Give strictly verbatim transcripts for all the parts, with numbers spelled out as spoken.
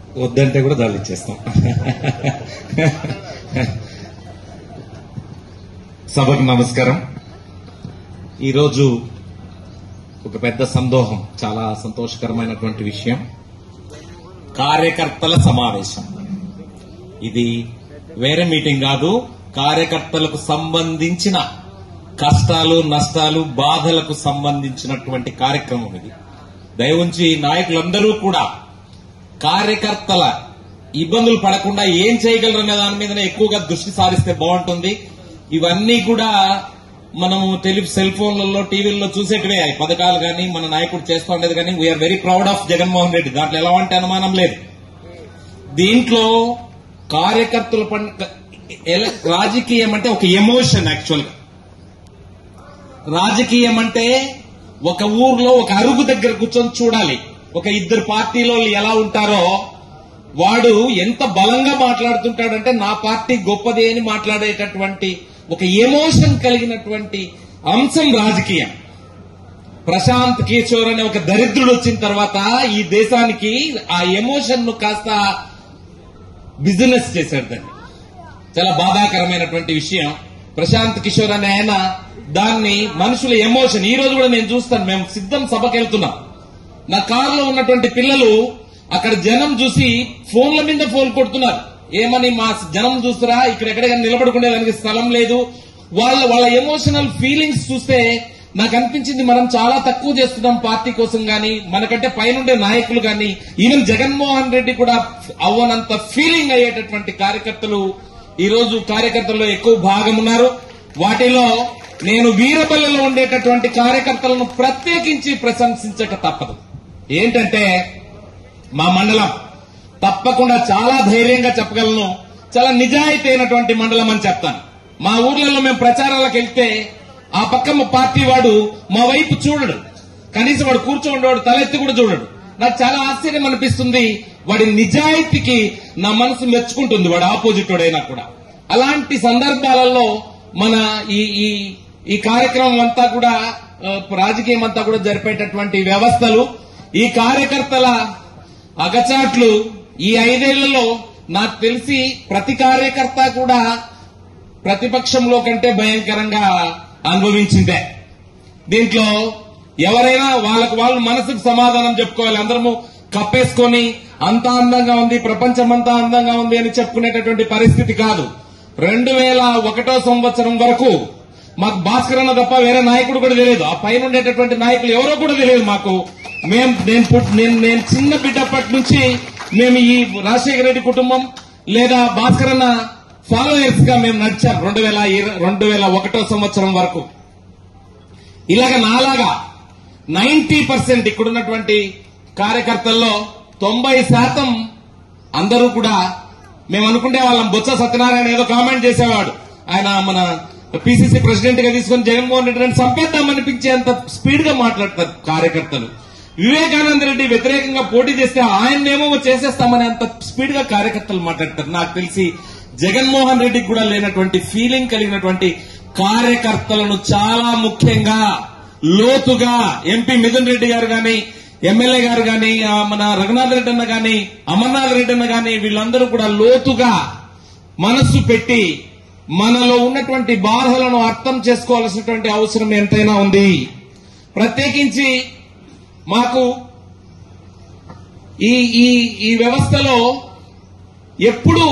వద్దంటే కూడా దాళ్ళు ఇచ్చేస్తాం. సభకు నమస్కారం. ఈరోజు ఒక పెద్ద సందోహం, చాలా సంతోషకరమైనటువంటి విషయం. కార్యకర్తల సమావేశం. ఇది వేరే మీటింగ్ కాదు, కార్యకర్తలకు సంబంధించిన కష్టాలు నష్టాలు బాధలకు సంబంధించినటువంటి కార్యక్రమం ఇది. దయవుంచి నాయకులందరూ కూడా కార్యకర్తల ఇబ్బందులు పడకుండా ఏం చేయగలరనే దాని మీదనే ఎక్కువగా దృష్టి సారిస్తే బాగుంటుంది. ఇవన్నీ కూడా మనము టెలి సెల్ ఫోన్లలో టీవీల్లో చూసేటివే పథకాలు కానీ మన నాయకుడు చేస్తూ ఉండేది కానీ we are very proud of Jaganmohan Reddy. దాంట్లో ఎలాంటి అనుమానం లేదు. దీంట్లో కార్యకర్తల రాజకీయం అంటే ఒక ఎమోషన్. యాక్చువల్ గా రాజకీయం అంటే ఒక ఊర్లో ఒక అరుగు దగ్గర కూర్చొని చూడాలి. ఒక ఇద్దరు పార్టీలో ఎలా ఉంటారో, వాడు ఎంత బలంగా మాట్లాడుతుంటాడంటే నా పార్టీ గొప్పది అని మాట్లాడేటటువంటి ఒక ఎమోషన్ కలిగినటువంటి అంశం రాజకీయం. ప్రశాంత్ కిషోర్ అనే ఒక దరిద్రుడు వచ్చిన తర్వాత ఈ దేశానికి ఆ ఎమోషన్ ను కాస్త బిజినెస్ చేశాడు. దాన్ని చాలా బాధాకరమైనటువంటి విషయం. ప్రశాంత్ కిషోర్ అనే ఆయన దాన్ని మనుషుల ఎమోషన్. ఈ రోజు కూడా నేను చూస్తాను, మేము సిద్ధం సభకి వెళ్తున్నాం, నా కారులో ఉన్నటువంటి పిల్లలు అక్కడ జనం చూసి ఫోన్ల మీద ఫోన్ కొడుతున్నారు. ఏమని, మా జనం చూస్తారా, ఇక్కడ ఎక్కడైనా నిలబడుకునేదానికి స్థలం లేదు. వాళ్ళ వాళ్ళ ఎమోషనల్ ఫీలింగ్స్ చూస్తే నాకు అనిపించింది మనం చాలా తక్కువ చేస్తున్నాం పార్టీ కోసం గాని, మనకంటే పైనుండే నాయకులు గాని, ఈవెన్ జగన్మోహన్ రెడ్డి కూడా అవ్వనంత ఫీలింగ్ అయ్యేటటువంటి కార్యకర్తలు ఈ రోజు కార్యకర్తల్లో ఎక్కువ భాగం ఉన్నారు. వాటిలో నేను వీరబల్లలో ఉండేటటువంటి కార్యకర్తలను ప్రత్యేకించి ప్రశంసించక తప్పదు. ఏంటంటే మా మండలం తప్పకుండా చాలా ధైర్యంగా చెప్పగలను, చాలా నిజాయితీ అయినటువంటి మండలం అని చెప్తాను. మా ఊర్లలో మేము ప్రచారాలకు వెళ్తే ఆ పక్క మా పార్టీ వాడు మా వైపు చూడడు, కనీసం వాడు కూర్చోండేవాడు తలెత్తి కూడా చూడడు. నాకు చాలా ఆశ్చర్యం అనిపిస్తుంది. వాడి నిజాయితీకి నా మనసు మెచ్చుకుంటుంది, వాడు ఆపోజిట్ వాడైనా కూడా. అలాంటి సందర్భాలలో మన ఈ ఈ కార్యక్రమం అంతా కూడా రాజకీయం అంతా కూడా జరిపేటటువంటి వ్యవస్థలు, ఈ కార్యకర్తల అగచాట్లు ఈ ఐదేళ్లలో నాకు తెలిసి ప్రతి కార్యకర్త కూడా ప్రతిపక్షంలో కంటే భయంకరంగా అనుభవించిందే. దీంట్లో ఎవరైనా వాళ్ళకు వాళ్ళు మనసుకు సమాధానం చెప్పుకోవాలి. అందరము కప్పేసుకొని అంతా అందంగా ఉంది, ప్రపంచం అంతా అందంగా ఉంది అని చెప్పుకునేటటువంటి పరిస్థితి కాదు. రెండు వేల ఒకటో సంవత్సరం వరకు మాకు భాస్కర్ అన్న తప్ప వేరే నాయకుడు కూడా తెలియదు. ఆ పైన ఉండేటటువంటి నాయకులు ఎవరో కూడా తెలియదు మాకు. మేము నేను నేను చిన్న బిడ్డప్పటి నుంచి మేము ఈ రాజశేఖర రెడ్డి కుటుంబం లేదా భాస్కర్ అన్న ఫాలోయర్స్ గా మేము నడిచాం. రెండు వేల రెండు వేల ఒకటో సంవత్సరం వరకు ఇలాగ నాలాగా నైన్టీ పర్సెంట్ ఇక్కడున్నటువంటి కార్యకర్తల్లో తొంభై శాతం అందరూ కూడా మేము అనుకుంటే వాళ్ళం. బొత్స సత్యనారాయణ ఏదో కామెంట్ చేసేవాడు, ఆయన మన పిసిసి ప్రెసిడెంట్ గా తీసుకుని జగన్మోహన్ రెడ్డి అని చంపేద్దామనిపించేంత స్పీడ్ గా మాట్లాడతారు కార్యకర్తలు. వివేకానంద రెడ్డి వ్యతిరేకంగా పోటీ చేస్తే ఆయన్నేమో చేసేస్తామని అంత స్పీడ్ గా కార్యకర్తలు మాట్లాడతారు. నాకు తెలిసి జగన్మోహన్ రెడ్డికి కూడా లేనటువంటి ఫీలింగ్ కలిగినటువంటి కార్యకర్తలను చాలా ముఖ్యంగా లోతుగా ఎంపీ మిథున్ రెడ్డి గారు గాని, ఎమ్మెల్యే గారు గాని, మన రఘునాథ్ రెడ్డి అన్న గాని, అమర్నాథ్ రెడ్డి అన్న గాని, వీళ్ళందరూ కూడా లోతుగా మనస్సు పెట్టి మనలో ఉన్నటువంటి బాధలను అర్థం చేసుకోవాల్సినటువంటి అవసరం ఎంతైనా ఉంది. ప్రత్యేకించి మాకు ఈ ఈ ఈ వ్యవస్థలో ఎప్పుడు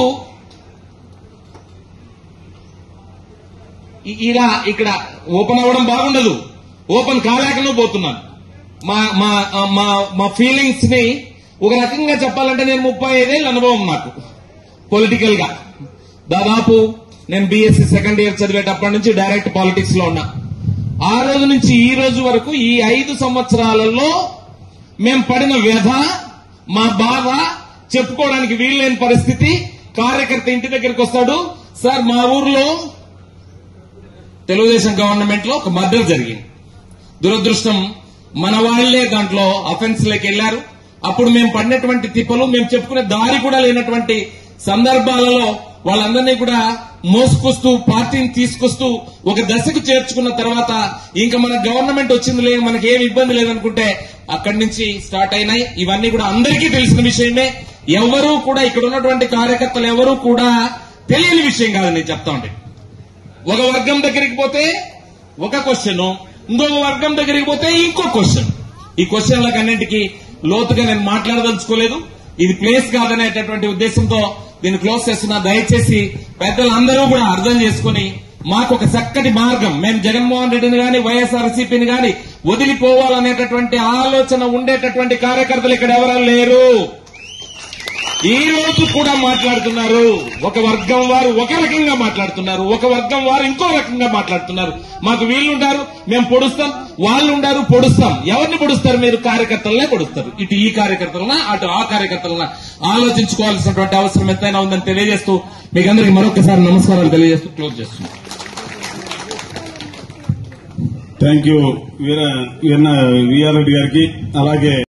ఇలా ఇక్కడ ఓపెన్ అవ్వడం బాగుండదు, ఓపెన్ కాలేకనే పోతున్నాను. మా మా మా మా ఫీలింగ్స్ ని ఒక రకంగా చెప్పాలంటే నేను ముప్పై ఐదేళ్ళ అనుభవం నాకు పొలిటికల్ గా. దాదాపు నేను బీఎస్సీ సెకండ్ ఇయర్ చదివేటప్పటి నుంచి డైరెక్ట్ పాలిటిక్స్ లో ఉన్నా. ఆ రోజు నుంచి ఈ రోజు వరకు ఈ ఐదు సంవత్సరాలలో మేము పడిన వ్యధ, మా బాధ చెప్పుకోవడానికి వీల్లేని పరిస్థితి. కార్యకర్త ఇంటి దగ్గరికి వస్తాడు, సార్ మా ఊర్లో తెలుగుదేశం గవర్నమెంట్ లో ఒక మర్డర్ జరిగింది, దురదృష్టం మన వాళ్లే దాంట్లో అఫెన్స్ లోకి వెళ్లారు. అప్పుడు మేము పడినటువంటి తిప్పలు, మేము చెప్పుకునే దారి కూడా లేనటువంటి సందర్భాలలో వాళ్ళందరినీ కూడా మోసుకొస్తూ పార్టీని తీసుకొస్తూ ఒక దశకు చేర్చుకున్న తర్వాత ఇంకా మన గవర్నమెంట్ వచ్చింది లేదు, మనకి ఏమి ఇబ్బంది లేదనుకుంటే అక్కడి నుంచి స్టార్ట్ అయినాయి. ఇవన్నీ కూడా అందరికీ తెలిసిన విషయమే. ఎవరూ కూడా ఇక్కడ ఉన్నటువంటి కార్యకర్తలు ఎవరూ కూడా తెలియని విషయం కాదు నేను చెప్తా ఉంటే. ఒక వర్గం దగ్గరికి పోతే ఒక క్వశ్చన్, ఇంకొక వర్గం దగ్గరికి పోతే ఇంకో క్వశ్చన్. ఈ క్వశ్చన్లకు అన్నింటికి లోతుగా నేను మాట్లాడదలుచుకోలేదు. ఇది ప్లేస్ కాదనేటటువంటి ఉద్దేశంతో దీన్ని క్లోజ్ చేస్తున్నా. దయచేసి పెద్దలందరూ కూడా అర్థం చేసుకుని మాకు ఒక చక్కటి మార్గం, మేము జగన్మోహన్ రెడ్డిని గాని వైఎస్ఆర్సీపీని గాని వదిలిపోవాలనేటటువంటి ఆలోచన ఉండేటటువంటి కార్యకర్తలు ఇక్కడ ఎవరూ లేరు. ఈ రోజు కూడా మాట్లాడుతున్నారు. ఒక వర్గం వారు ఒక రకంగా మాట్లాడుతున్నారు, ఒక వర్గం వారు ఇంకో రకంగా మాట్లాడుతున్నారు. మాకు వీళ్ళుంటారు, మేము పొడుస్తాం, వాళ్ళు ఉండారు, పొడుస్తాం. ఎవరిని పొడుస్తారు మీరు? కార్యకర్తలనే పొడుస్తారు. ఇటు ఈ కార్యకర్తలనా అటు ఆ కార్యకర్తలనా ఆలోచించుకోవాల్సినటువంటి అవసరం ఎంతైనా ఉందని తెలియజేస్తూ మీకు అందరికీ మరొకసారి నమస్కారాలు తెలియజేస్తూ క్లోజ్ చేస్తున్నాం. Thank you Veera Veera VR Reddy గారికి, అలాగే